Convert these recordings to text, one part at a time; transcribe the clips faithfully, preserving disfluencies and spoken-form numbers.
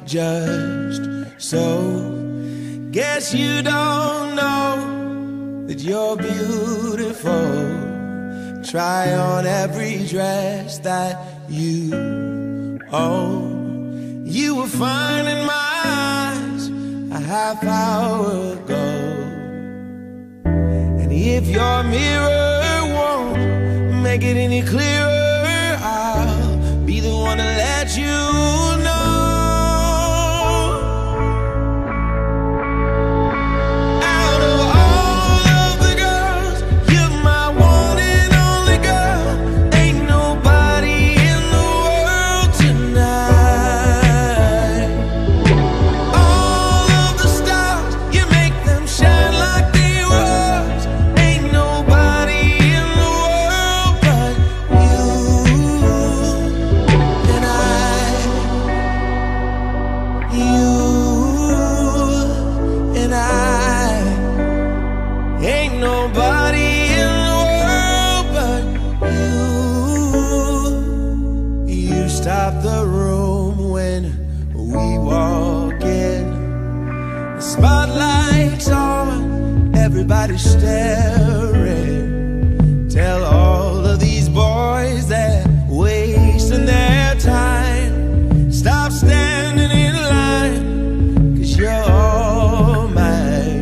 just so. Guess you don't know that you're beautiful. Try on every dress that you own. You were fine in my eyes a half hour ago. And if your mirror won't make it any clearer, I'll be the one to let you know. Nobody in the world but you. You stop the room when we walk in. The spotlight's on, everybody's staring. Tell all of these boys that wasting their time, stop standing in line, 'cause you're all mine.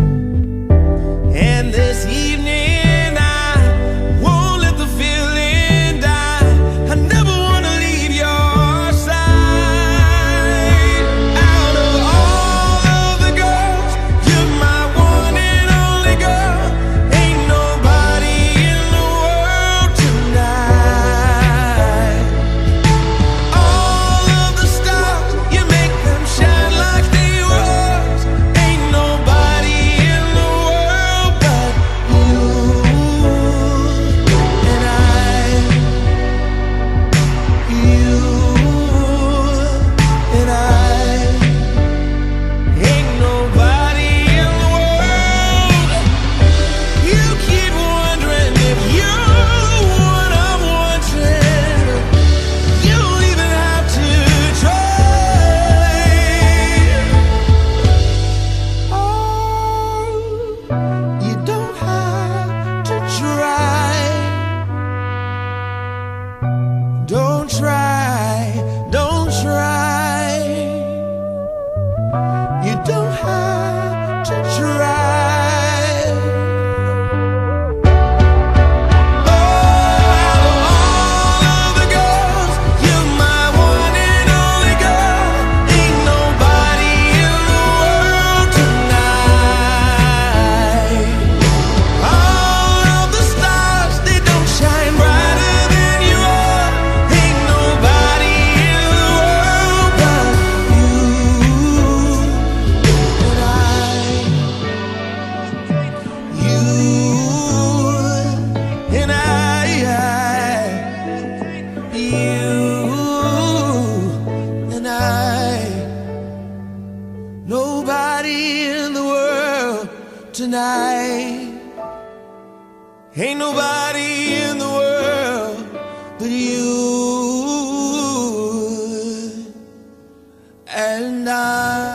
And this evening I won't let the feeling die. I never want to leave your side. Out of all of the girls, you're my one and only girl. Ain't nobody in the world tonight. All of the stars, you make them shine like they was. Ain't nobody in the world but you and I. You and I. Ain't nobody in the world. You keep wondering if you're what I'm wanting. You don't even have to try. Oh, you don't have to try. Don't try, don't try. You don't have to try. All of the girls, you're my one and only girl. Ain't nobody in the world tonight. All of the stars, they don't shine brighter than you are. Ain't nobody in the world but you and I. You and I. You and I. Nobody in the world tonight. Ain't nobody in the world but you and I.